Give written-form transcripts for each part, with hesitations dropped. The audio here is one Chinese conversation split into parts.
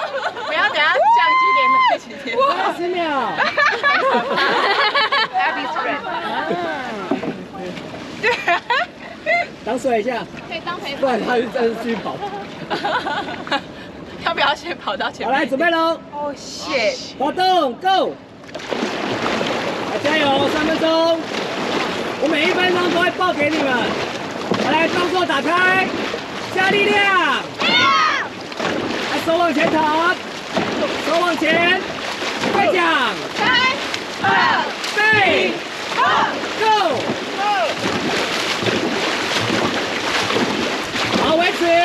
不要等下相机连在一起贴。 30秒。 Happy Spring。 挡水一下， 可以当陪不然他就真的继续跑。 要不要先跑到前面？ 好，来准备喽！ 哦，shit！ 活动 Go！ 来加油，3分钟，我每1分钟都会报给你们。来，动作打开，加力量，来手往前躺，手往前，快讲 3、2、 对 ，Go！ 好，维持，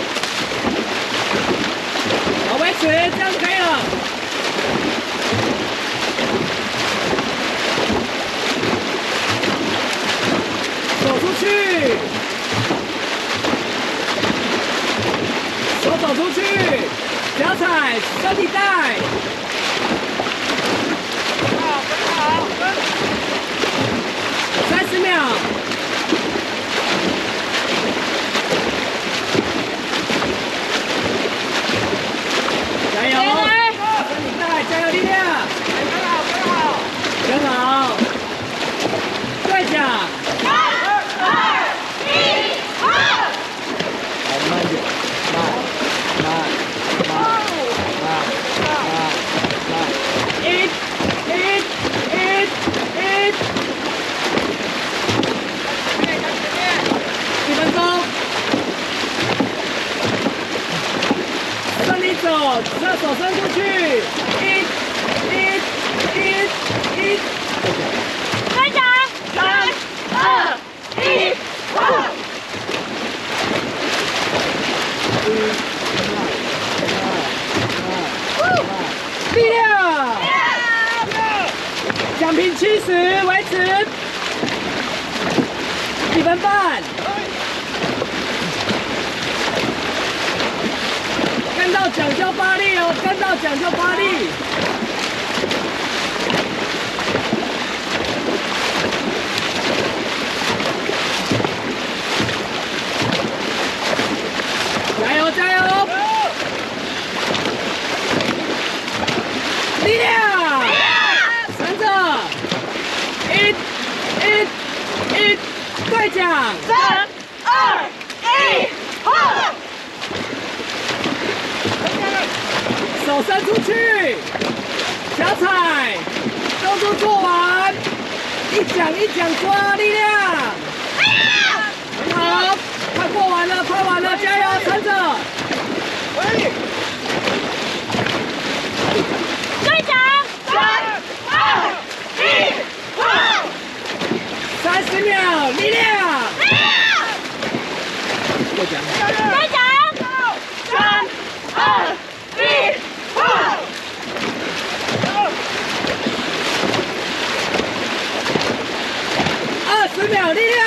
好，维持，这样就可以了。走出去，手走出去，脚踩身体带。好，30秒。加油！身体带，加油力量！跟好，再讲。3、2、1，跑！好，慢点，慢。1，1分钟。顺利走，手伸出去。再讲。3、2、1，跑！力量，奖品70，维持1分半。跟到奖就发力哦，跟到奖就发力。加油加油！力量，跟着，1，对讲，3、2、1，跑！手伸出去，脚踩，动作做完，一讲一讲抓力量，很好，快过完了，快完了，加油，撑着。队长，3、2、1，跑！30秒，力量。队长，3、2、1，跑！20秒，力量。